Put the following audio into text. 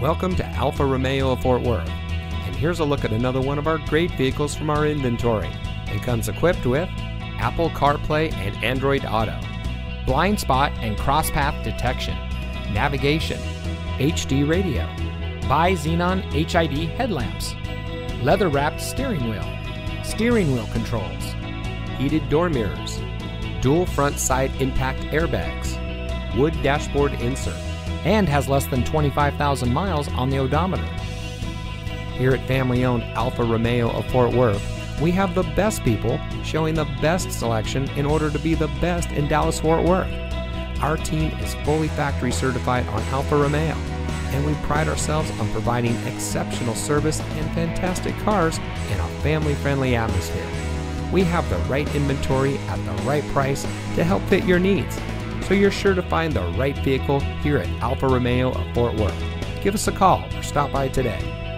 Welcome to Alfa Romeo of Fort Worth, and here's a look at another one of our great vehicles from our inventory, and comes equipped with Apple CarPlay and Android Auto, blind spot and cross path detection, navigation, HD radio, bi-xenon HID headlamps, leather-wrapped steering wheel controls, heated door mirrors, dual front side impact airbags, wood dashboard insert, and has less than 25,000 miles on the odometer. Here at family-owned Alfa Romeo of Fort Worth, we have the best people showing the best selection in order to be the best in Dallas-Fort Worth. Our team is fully factory certified on Alfa Romeo, and we pride ourselves on providing exceptional service and fantastic cars in a family-friendly atmosphere. We have the right inventory at the right price to help fit your needs, so you're sure to find the right vehicle here at Alfa Romeo of Fort Worth. Give us a call or stop by today.